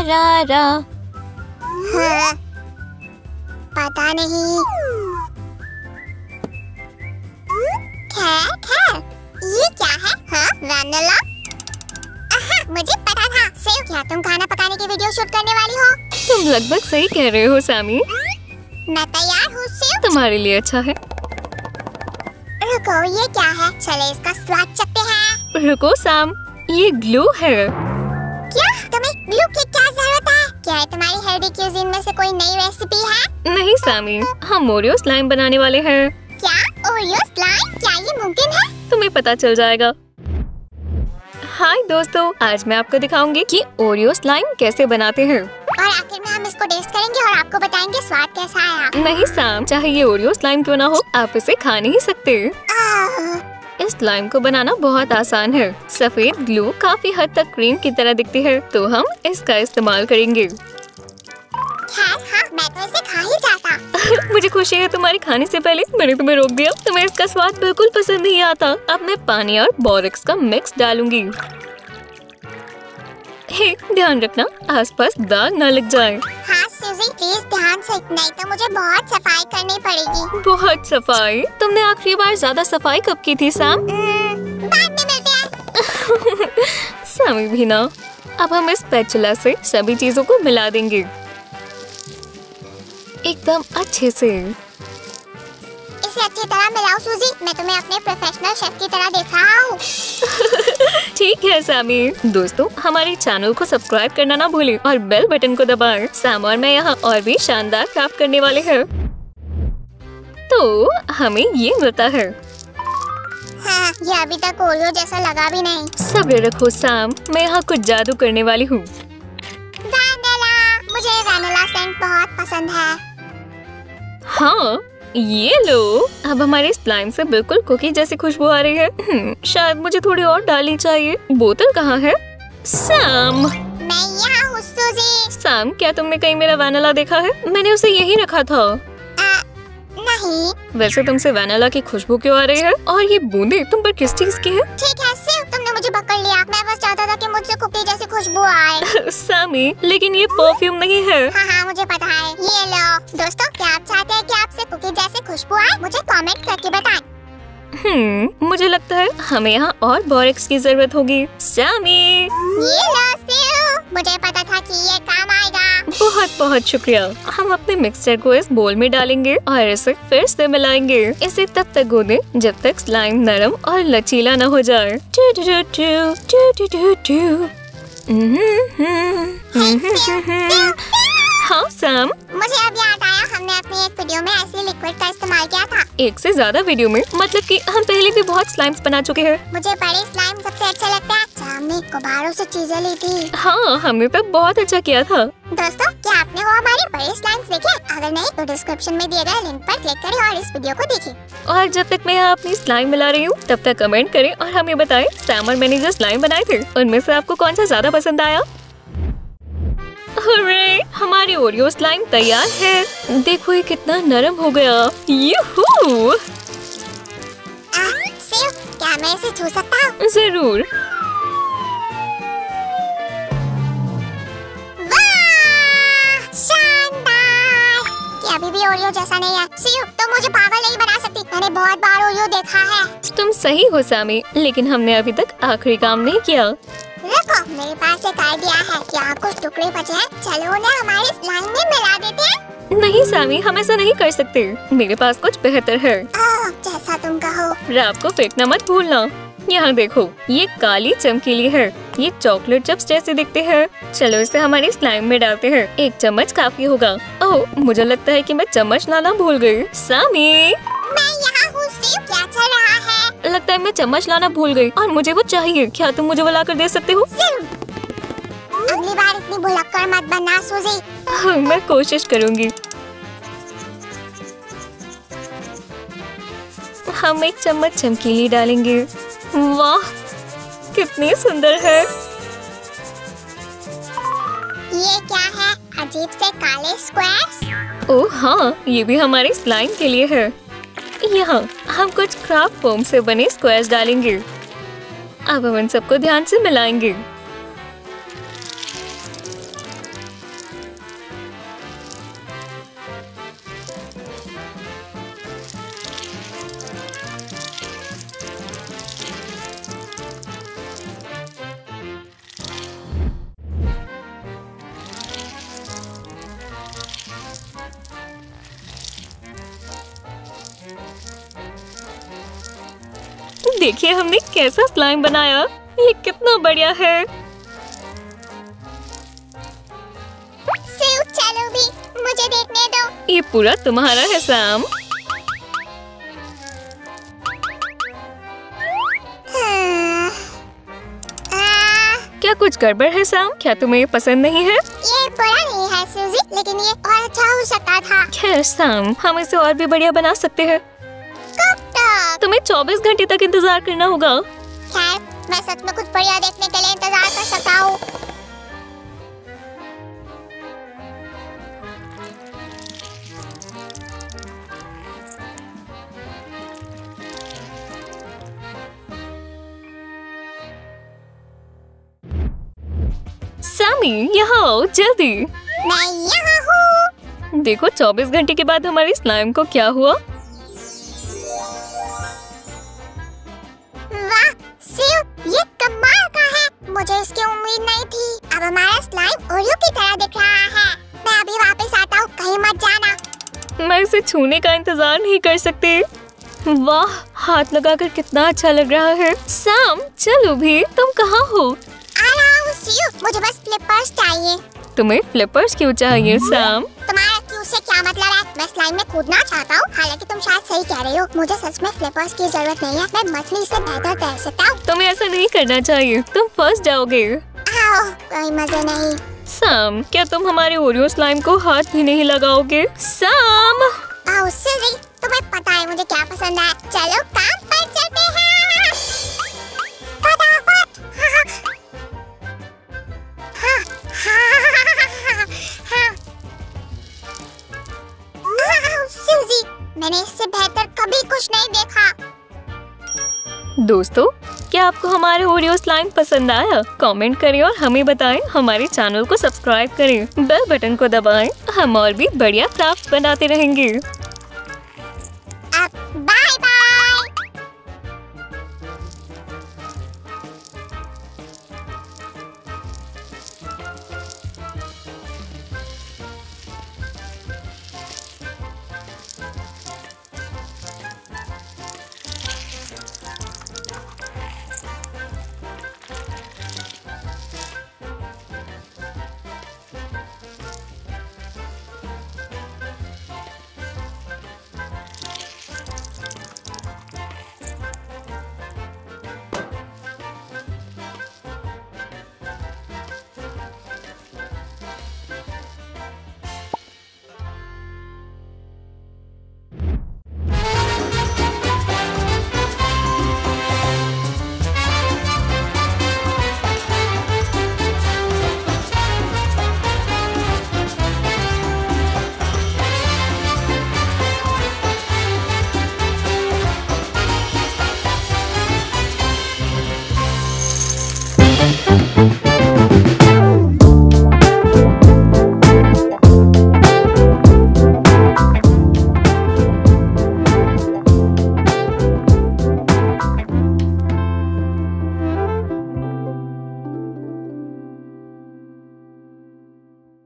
शरारा। हाँ, पता नहीं। खैर, ये क्या है? हाँ, वैनिला। मुझे पता था। सेव, क्या तुम खाना पकाने की वीडियो शूट करने वाली हो? तुम लगभग सही कह रहे हो सैमी। मैं तैयार हूँ सेव। तुम्हारे लिए अच्छा है। रुको, ये क्या है? चले इसका स्वाद चखते हैं। रुको सैम, ये ग्लू है। क्या? तुम्हें ग्लू की क्या जरूरत है? क्या ये तुम्हारी हेल्दी क्यूजीन में से कोई नई रेसिपी है? नहीं सैमी, हम ओरियो स्लाइम बनाने वाले हैं। क्या? Oreo slime? क्या ये मुमकिन है? तुम्हें पता चल जाएगा। हाय दोस्तों, आज मैं आपको दिखाऊंगी कि ओरियो स्लाइम कैसे बनाते हैं। और आखिर में हम इसको टेस्ट करेंगे और आपको बताएंगे स्वाद कैसा आया। नहीं सैम, चाहे ये ओरियो स्लाइम क्यों ना हो, आप इसे खा नहीं सकते। इस स्लाइम को बनाना बहुत आसान है। सफेद ग्लू काफी हद तक क्रीम की तरह दिखती है, तो हम इसका इस्तेमाल करेंगे। हाँ, मैं तो इसे खा ही जाता। मुझे खुशी है तुम्हारे खाने से पहले मैंने तुम्हें रोक दिया। तुम्हें इसका स्वाद बिल्कुल पसंद नहीं आता। अब मैं पानी और बोरेक्स का मिक्स डालूंगी। हे, ध्यान रखना आसपास दाग न लग जाए। हाँ सूजी, प्लीज ध्यान से, नहीं तो मुझे बहुत सफाई करनी पड़ेगी। बहुत सफाई? तुमने आखिरी बार ज्यादा सफाई कब की थी सैम? बाद में मिलते हैं। सैमी भी ना। अब हम इस स्पैचुला से सभी चीजों को मिला देंगे एकदम अच्छे से। इसे अच्छी तरह मिलाओ सूजी, मैं तुम्हें अपने प्रोफेशनल शेफ की तरह देख रहा हूँ। ठीक है सैमी। दोस्तों, हमारे चैनल को सब्सक्राइब करना ना भूलें और बेल बटन को दबाएं। सैम और मैं यहाँ और भी शानदार क्राफ्ट करने वाले हैं। तो हमें ये मिलता है। हाँ, ये अभी तक ओरियो जैसा लगा भी नहीं। सब्र रखो सैम, मैं यहाँ कुछ जादू करने वाली हूँ। वैनिला, मुझे वैनिला सेंट बहुत पसंद है। हाँ, ये लो। अब हमारे स्लाइम से बिल्कुल कुकी जैसी खुशबू आ रही है। शायद मुझे थोड़ी और डालनी चाहिए। बोतल कहाँ है? सैम। मैं यहाँ हूँ सूजी। सैम, क्या तुमने कहीं मेरा वैनिला देखा है? मैंने उसे यहीं रखा था। नहीं। वैसे तुमसे वैनिला की खुशबू क्यों आ रही है? और ये बूंदे तुम पर किस चीज की है? ठीक है सिर्फ तुमने मुझे पकड़ लिया। मैं बस चाहता था कि मुझसे कुकी जैसी खुशबू आए। सैमी, लेकिन ये परफ्यूम नहीं है। हाँ, मुझे पता है। ये लो। दोस्तों, क्या आप चाहते हैं कि आपसे कुकी जैसी खुशबू आए? मुझे कमेंट करके बताएं। मुझे लगता है हमें यहाँ और बोरेक्स की जरूरत होगी। सैमी, ये लो सेव, मुझे पता था कि ये काम आएगा। बहुत बहुत शुक्रिया। हम अपने मिक्सचर को इस बोल में डालेंगे और इसे फिर से मिलाएंगे। इसे तब तक गूंदें जब तक स्लाइम नरम और लचीला न हो जाए। हाँ सैम, मुझे अब याद आया, हमने अपनी एक वीडियो में ऐसे लिक्विड का इस्तेमाल किया था। एक से ज्यादा वीडियो में? मतलब कि हम पहले भी बहुत स्लाइम्स बना चुके हैं। मुझे बड़े स्लाइम सबसे अच्छे लगते हैं। हमने गुब्बारों से चीजें ली थी। हाँ, हमने तो बहुत अच्छा किया था। दोस्तों, क्या आपने वो हमारे बड़े स्लाइम्स देखे? अगर नहीं तो डिस्क्रिप्शन में दिए गए लिंक पर क्लिक करें और इस वीडियो को देखें। और जब तक मैं यहाँ अपनी स्लाइम मिला रही हूँ, तब तक कमेंट करें और हमें बताएं सैम और मैंने जो स्लाइम बनाए थे उनमें से आपको कौन सा ज्यादा पसंद आया। अरे, हमारी ओरियो स्लाइम तैयार है। देखो ये कितना नरम हो गया। यूहू! सेव, क्या मैं इसे छू सकता हूँ? जरूर। वाह, शानदार! क्या अभी भी ओरियो जैसा नहीं है? सेव, तो मुझे पागल नहीं बना सकती। मैंने बहुत बार ओरियो देखा है। तुम सही हो सैमी, लेकिन हमने अभी तक आखिरी काम नहीं किया। रुको, मेरे पास एक आइडिया है। यहाँ कुछ टुकड़े बचे हैं, चलो उन्हें हमारे स्लाइम में मिला देते हैं। नहीं सैमी, हम ऐसा नहीं कर सकते। मेरे पास कुछ बेहतर है। जैसा तुम कहो। रात को फेंकना मत भूलना। यहाँ देखो, ये काली चमकीली है। ये चॉकलेट चिप्स जैसे दिखते हैं। चलो इसे हमारी स्लाइम में डालते हैं। एक चम्मच काफी होगा। ओह, मुझे लगता है कि मैं चम्मच लाना भूल गई। सैमी, मैं यहाँ हूँ सेव, क्या चल रहा है? लगता है मैं चम्मच लाना भूल गई और मुझे वो चाहिए। क्या तुम मुझे वो ला कर दे सकते हो? अगली बार इतनी भुलक्कड़ मत बनना सूजी। हाँ, मैं कोशिश करूँगी। हम एक चम्मच चमकीली डालेंगे। वाह, कितनी सुंदर है। ये क्या है? अजीब से काले स्क्वायर्स। ओह हाँ, ये भी हमारे स्लाइम के लिए है। यहाँ हम कुछ क्राफ्ट फोम से बने स्क्वायर्स डालेंगे। अब हम इन सबको ध्यान से मिलाएंगे। देखिए हमने कैसा स्लाइम बनाया। ये कितना बढ़िया है। चलो भी, मुझे देखने दो। ये पूरा तुम्हारा है सैम। क्या कुछ गड़बड़ है सैम? क्या तुम्हें ये पसंद नहीं है? ये बुरा नहीं है सूजी, लेकिन ये और अच्छा हो सकता था। खैर सैम, हम इसे और भी बढ़िया बना सकते हैं। कब तक? तुम्हें 24 घंटे तक इंतजार करना होगा। खैर, मैं सच में कुछ बढ़िया देखने के लिए इंतजार कर सकता हूँ। सैमी, यहाँ आओ जल्दी। मैं यहाँ हूँ। देखो 24 घंटे के बाद हमारी स्लाइम को क्या हुआ। वाह शिव, ये कमाल का है। मुझे इसकी उम्मीद नहीं थी। अब हमारा स्लाइम ओरियो की तरह दिख रहा है। मैं अभी वापस आता हूँ, कहीं मत जाना। मैं इसे छूने का इंतजार नहीं कर सकती। वाह, हाथ लगाकर कितना अच्छा लग रहा है। सैम चलो भी, तुम कहाँ हो? आ रहा हूँ शिव, मुझे बस फ्लिपर्स चाहिए। तुम्हें फ्लिपर्स क्यों चाहिए सैम? तुम्हारा क्यों से क्या मतलब है? मैं स्लाइम में कूदना चाहता हूँ। हालांकि तुम शायद सही कह रही हो, मुझे सच में फ्लिपर्स की जरूरत नहीं है। मैं मछली से बेहतर तैर सकता हूँ। तुम्हें ऐसा नहीं करना चाहिए, तुम फंस जाओगे। आओ, कोई मजे नहीं। सैम, क्या तुम हमारे ओरियो स्लाइम को हाथ भी नहीं लगाओगे? सैम! आओ सूजी, तुम्हें पता है मुझे क्या पसंद है। चलो काम पर चलते हैं। फटाफट। सूजी, मैंने इससे बेहतर कभी कुछ नहीं देखा। दोस्तों, क्या आपको हमारे ओरियो स्लाइम पसंद आया? कमेंट करें और हमें बताएं। हमारे चैनल को सब्सक्राइब करें, बेल बटन को दबाएं। हम और भी बढ़िया क्राफ्ट बनाते रहेंगे।